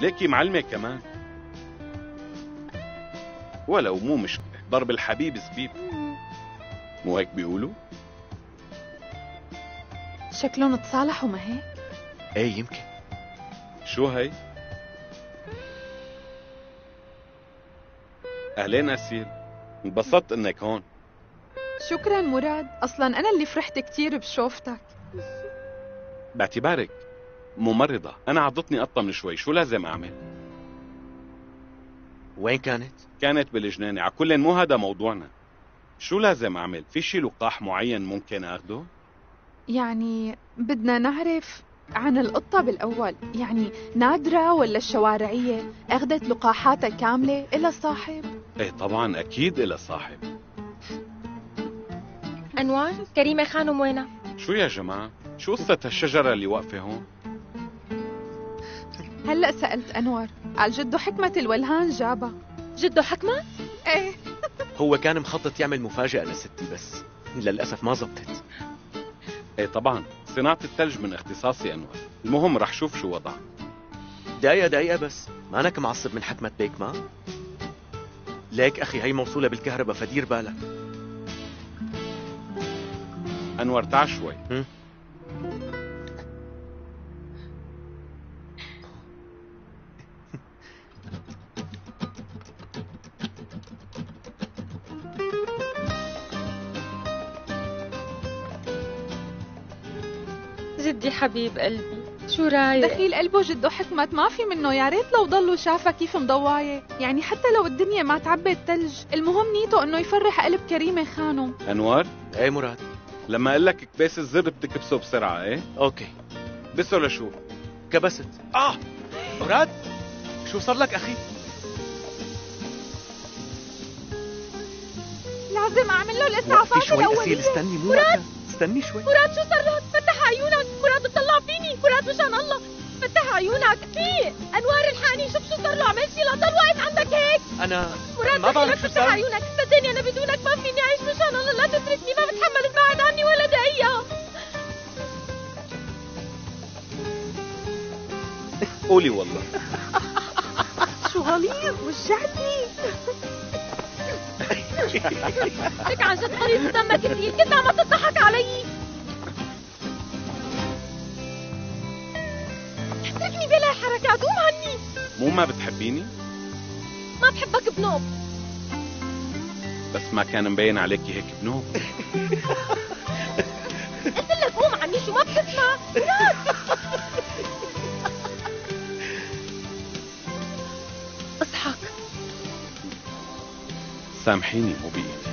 ليكي معلمة كمان. ولو مو مشكلة، ضرب الحبيب زبيب، مو هيك بيقولوا؟ شكلهم تصالحوا، ما هيك؟ ايه يمكن. شو هي؟ أهلين أسيل، انبسطت إنك هون. شكرا مراد، أصلا أنا اللي فرحت كتير بشوفتك. باعتبارك ممرضة، أنا عضتني قطة من شوي، شو لازم أعمل؟ وين كانت؟ كانت بالجنانة، عكلن مو هذا موضوعنا. شو لازم أعمل؟ في شي لقاح معين ممكن أخده؟ يعني بدنا نعرف عن القطة بالأول، يعني نادرة ولا الشوارعية؟ أخذت لقاحاتها كاملة إلى صاحب؟ إيه طبعا أكيد إلى صاحب. أنوار، كريمة خانم وينها؟ شو يا جماعة؟ شو قصة هالشجرة اللي واقفة هون؟ هلأ سألت أنور، على جده حكمة الولهان جابها. جده حكمة؟ إيه. هو كان مخطط يعمل مفاجأة لستي بس للأسف ما زبطت. إيه طبعا، صناعة الثلج من اختصاصي أنور. المهم رح شوف شو وضع. دقيقة بس، مانك معصب من حكمة بيك ما؟ ليك أخي هي موصولة بالكهرباء فدير بالك. أنور تعال شوي. جدي حبيب قلبي، شو رايق؟ دخيل قلبه جده حكمة، ما في منه. يا ريت لو ضلوا شافها كيف مضواية، يعني حتى لو الدنيا ما تعبت ثلج، المهم نيته انه يفرح قلب كريمة خانم. أنور، ايه مراد؟ لما أقول لك كباس الزر بتكبسه بسرعة، إيه؟ اوكي. بسه لشو؟ كبست. مراد، شو صار لك أخي؟ لازم اعمل له الاسعافات الاولية. استني مو وقتها. استني شوي. مراد شو صار لك؟ فتح عيونك، مراد بتطلع فيني، مراد مشان الله فتح عيونك. في أنوار الحقني، شوف شو صار له، عمل شي لا ضل واقف عندك هيك. أنا مراد ما بعرف شو فتح صار. عيونك، صدقني أنا بدونك ما فيني أعيش، مشان الله لا تتركني، ما بتحمل تبعد عني ولا دقيقة. قولي والله. شو غليظ، وجعتني. لك عن جد قريب دمك كثير، كنت عم تضحك علي. اتركني بلا حركات، قوم عني. مو ما بتحبيني؟ ما بحبك بنوب. بس ما كان مبين عليكي هيك بنوب. قلت لك قوم عني، شو ما بتسمع؟ مراد اضحك. سامحيني، مو بإيدي.